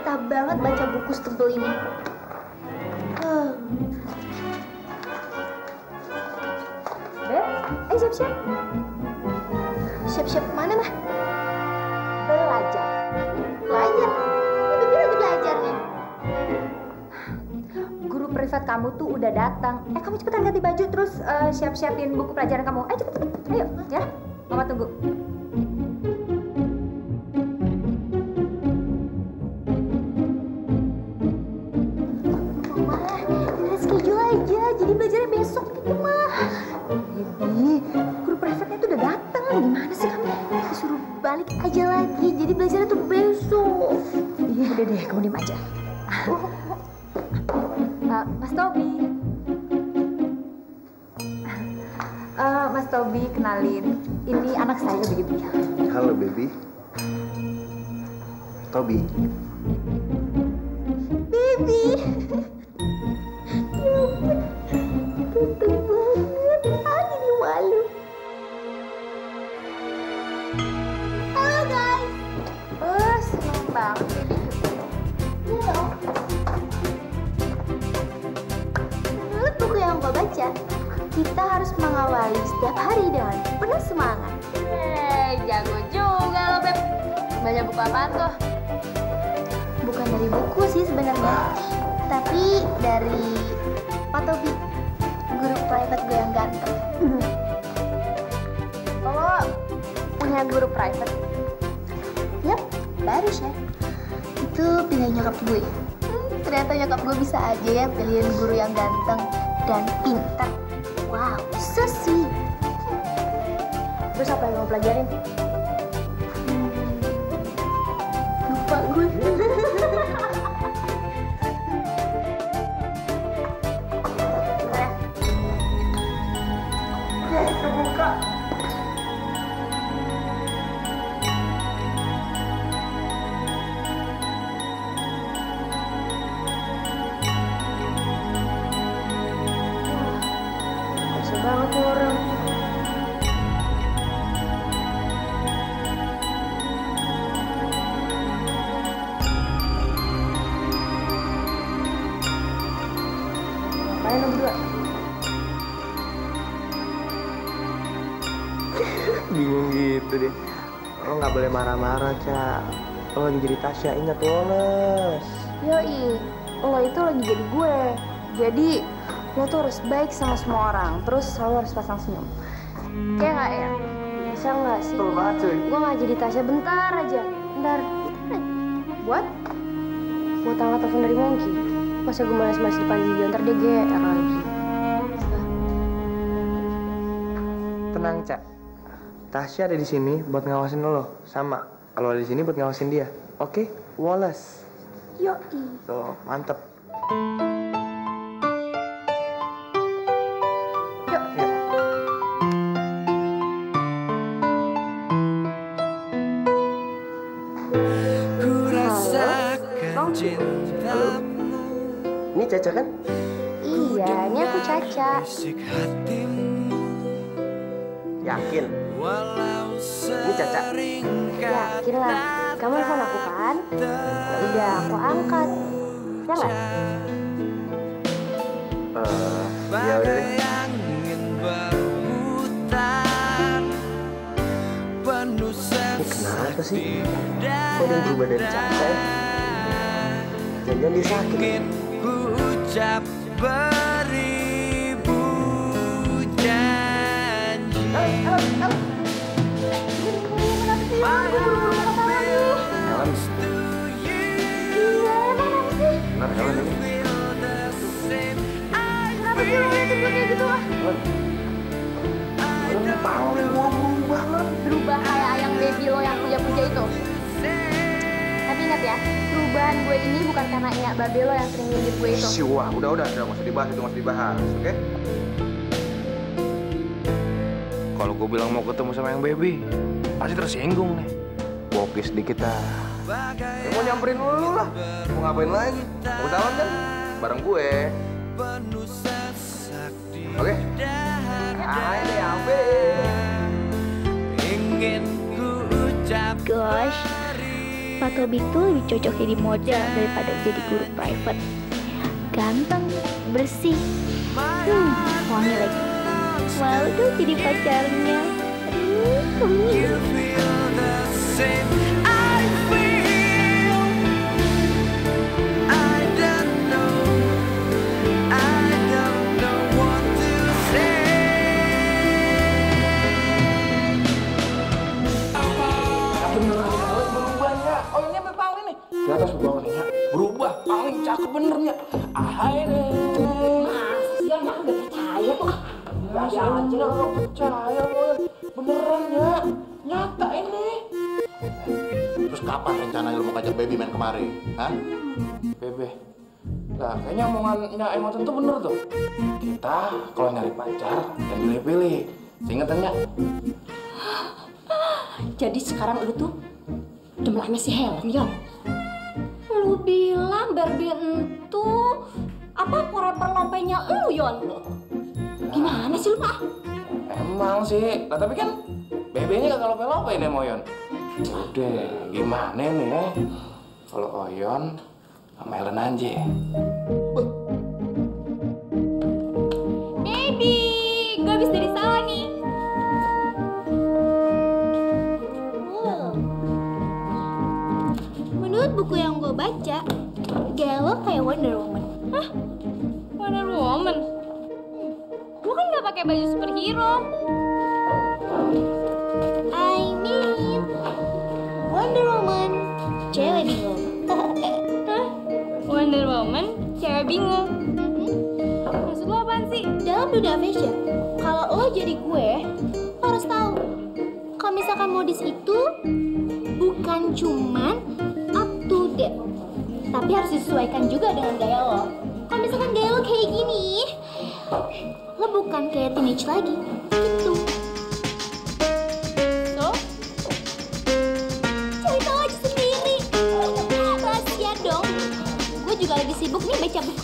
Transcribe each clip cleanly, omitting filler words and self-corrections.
betah banget baca buku setebel ini. Beb, siap-siap. Siap-siap kemana, Mah? Belajar. Belajar? Ini Bibi lagi belajar nih. Guru privat kamu tuh udah datang. Kamu cepetan ganti baju terus siap-siapin buku pelajaran kamu. Ayo cepet. Ayo, ya. Mama tunggu. Jadi belajarnya besok gitu, Mah. Baby, guru privatnya tuh udah datang. Gimana sih kamu? Disuruh balik aja lagi. Jadi belajarnya tuh besok. Iya, udah deh, kamu diem aja. Mas Tobi. Mas Tobi, kenalin. Ini anak saya, Baby. Halo, Baby. Tobi. Baby. Ya ampun. Ganteng banget. Jadi malu. Halo, guys. Seneng banget, Baby. Menurut buku yang gue baca, kita harus mengawali setiap hari dengan penuh semangat. Jago juga lo, Beb. Baca buku apaan tuh? Bukan dari buku sih sebenarnya, tapi dari Pak Tobi, guru private gue yang ganteng. Lo punya guru private? Yap, baru ya. Itu pilihan nyokap gue. Ternyata nyokap gue bisa aja ya pilihin guru yang ganteng dan pintar. Wow, so sweet. Terus apa yang kamu pelajarin? Lupa gue. Kebuka. Bisa banget nih orang. Ngapain lo berdua? Bingung gitu deh. Lo nggak boleh marah-marah, Ca. Lo lagi jadi Tasya, ingat Wallace. Yoi, lo itu lagi jadi gue. Jadi, lo tuh harus baik sama semua orang. Terus selalu harus pasang senyum. Kayak nggak ya? Bisa nggak sih? Betul banget, cuy. Gue nggak jadi Tasya bentar aja. Bentar. Buat? Buat angkat telepon dari Monkey. Masa gue malas-malas depan dia, ntar dia GR lagi. Tenang, Ca. Tasya ada di sini buat ngawasin lo. Sama, kalau ada di sini buat ngawasin dia. Oke, Wallace. Yoi. Tuh, mantep. Yuk. Yuk. Halo. Ini Caca kan? Iya, ini aku Caca. Yakin? Ini Caca? Yakin lah. Kamu telepon aku kan? Udah, aku angkat. Ya nggak? Ya udah deh. Ini kenapa sih? Kok dia berubah dari Caca ya? Jangan-jangan dia sakit. Ku ucap beribu janji. Helen ini. Kenapa sih lo ngeliatin gue kayak gitu ah? Helen tahu nih, gua berubah banget. Berubah kayak ayang baby lo yang puja-puja itu. Tapi ingat ya, perubahan gue ini bukan karena Enya babe lo yang sering nyindir gue itu. Wah, udah, nggak usah dibahas, itu nggak usah dibahas, oke? Kalau gue bilang mau ketemu sama yang baby, pasti tersinggung nih. Bokis dikit dah. Ya mau nyamperin lu lah. Mau ngapain lagi? Mau jalan kan? Bareng gue. Oke? Ayo deh, sampai. Ingin ku ucap Gosh, Pak Tobi tuh lebih cocok jadi model daripada jadi guru private. Ganteng, bersih, wangi lagi. Mau tuh jadi pacarnya. Di atas bawahnya berubah, paling cakep benernya. Ahai deh. Masa sih anak udah percaya kok? Biasa aja lah lo percaya Moyan. Beneran ya, nyata ini. Terus kapan rencana lu mau ngajak Baby main kemari? Hah? Bebe, nah kayaknya omongannya emang tentu bener tuh. Kita kalau nyari pacar dan pilih-pilih, ingetannya. Jadi sekarang lu tuh demen si Helen, Yon? Lu bilang Barbie itu apa rapper lompenya lu, Yon? Gimana sih lu, Pak? Emang sih, nah tapi kan Bebenya kagak lope-lope nih Moyon. Udah, gimana nih ya? Kalau Oyon sama Helen aja. Baby, gue habis dari sawah nih. Menurut buku yang gue baca, Gelo kayak Wonder Woman. Hah? Wonder Woman? Gue kan gak pakai baju superhero. I mean Wonder Woman, cewek bingung. Hah? Wonder Woman? Cewek bingung? Maksud lo apaan sih? Dalam dunia fashion, kalau lo jadi gue, lo harus tahu kalau misalkan modis itu bukan cuman up to date, tapi harus disesuaikan juga dengan gaya lo. Kalau misalkan gaya lo kayak gini, lo bukan kayak teenage lagi, gitu. So? Cari tahu aja sendiri. Rahasia dong. Gue juga lagi sibuk nih baca buku.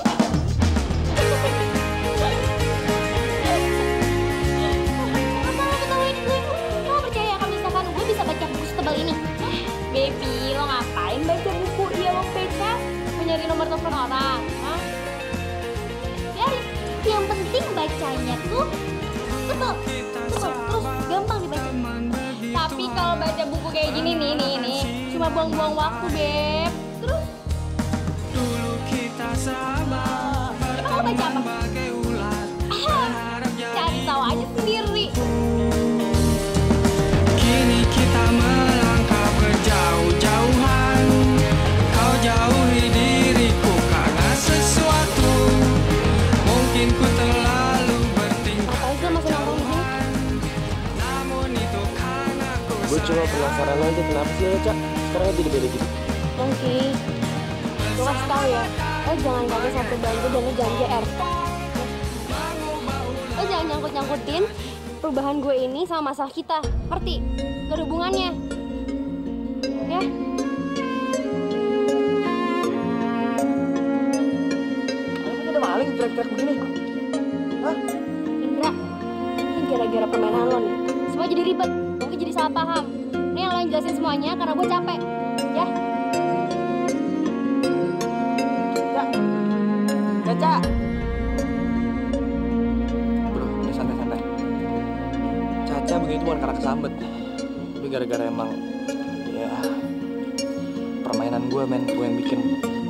Lo percaya kalau misalkan gue bisa baca buku setebal ini? Baby, lo ngapain baca buku Yellow Page? Mau nyari nomor telepon orang? Hah? Biarin. Yang penting bacanya tuh tebal, terus gampang dibaca. Tapi kalau baca buku kayak gini nih, cuma buang-buang waktu, Beb. Terus? Emang lo baca apa? Cari tahu aja sendiri. Kini kita melangkah berjauh-jauhan. Kau jauhi diriku karena sesuatu. Mungkin ku terlalu bertingkah. Apa sih masih nongkrong di sini? Namun itu karena ku Gue cuma penasaran aja kenapa sih lo, Cak? Sekarang jadi beda gitu. Oke. Gue kasih tau ya, lo jangan kaget satu bangku dan lo jangan GR. Lo jangan nyangkut-nyangkutin perubahan gue ini sama masalah kita. Ngerti? Gak ada hubungannya. Ya? Kenapa ada maling teriak-teriak begini? Hah? Indra, ini gara-gara permainan lo nih. Semua jadi ribet, mungkin jadi salah paham. Ini yang lo yang jelasin semuanya karena gue capek. Ya? Caca! Bro, udah santai-santai. Caca begitu bukan karena kesambet. Tapi gara-gara emang, ya, permainan gue, men. Gue yang bikin.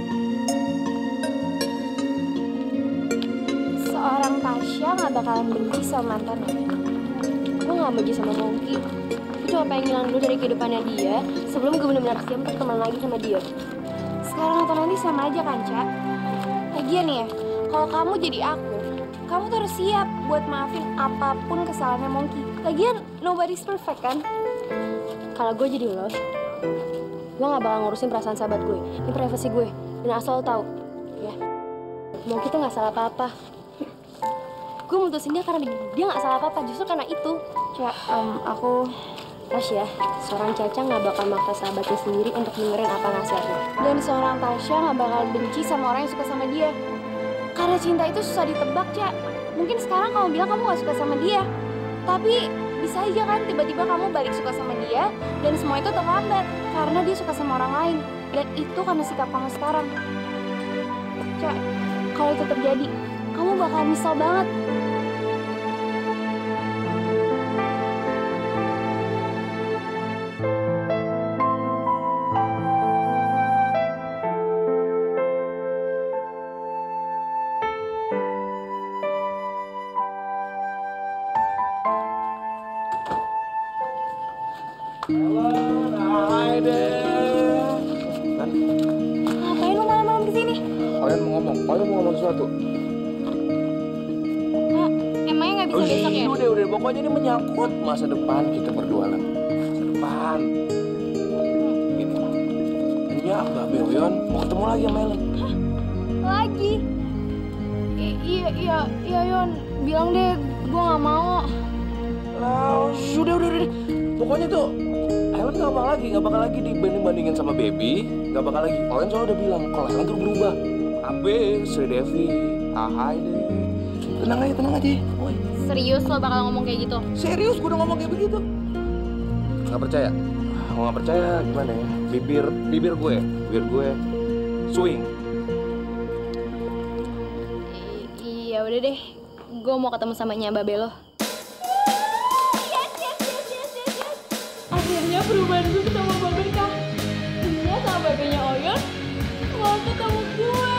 Seorang Tasya gak bakalan benci sama mantannya. Gue gak benci sama Monkey. Gue cuma pengen ngilang dulu dari kehidupannya dia sebelum gue benar-benar siap untuk teman lagi sama dia. Sekarang atau nanti sama aja kan, Ca? Lagian nih ya, kalau kamu jadi aku, kamu tuh harus siap buat maafin apapun kesalahannya Monkey. Lagian, nobody's perfect kan? Kalau gue jadi lo, gue gak bakal ngurusin perasaan sahabat gue. Ini privasi gue, dan asal lo tahu, ya. Monkey tuh gak salah apa-apa. Gue mutusin dia karena dia gak salah apa-apa, justru karena itu. Ca, aku Tasya, seorang Caca gak bakal maksa sahabatnya sendiri untuk dengerin apa nasihatnya. Dan seorang Tasya gak bakal benci sama orang yang suka sama dia. Karena cinta itu susah ditebak, Ca. Mungkin sekarang kamu bilang kamu gak suka sama dia, tapi Bisa aja kan tiba-tiba kamu balik suka sama dia dan semua itu terlambat karena dia suka sama orang lain. Dan itu karena sikap kamu sekarang. Ca, kalau itu terjadi, kamu bakal nyesel banget. Hai deh. Kan? Ngapain lu malam-malam kesini? Kalian mau ngomong sesuatu. Kak, emangnya nggak bisa besok ya? Udah, pokoknya ini menyangkut masa depan kita berdua lah. Masa depan. Gini. Enya, Mbak Beoyon mau ketemu lagi sama Ellen. Lagi? Iya, Yon. Bilang deh, gue nggak mau. Lah, udah. Pokoknya tuh Ellen gak bakal lagi dibanding-bandingin sama Baby. Gak bakal lagi. Ellen soalnya udah bilang kalau Ellen tuh berubah. Abe, Sri Devi, hai deh. Tenang aja. Oi. Serius lo bakal ngomong kayak gitu? Serius, gue udah ngomong kayak begitu. Gak percaya? Kalau gak percaya gimana ya? Bibir gue swing. Iya udah deh, gue mau ketemu sama Mbak Belo. Akhirnya perubahan gue ketemu Mbak Berkah. Dia sama babenya Oyon mau ketemu gue.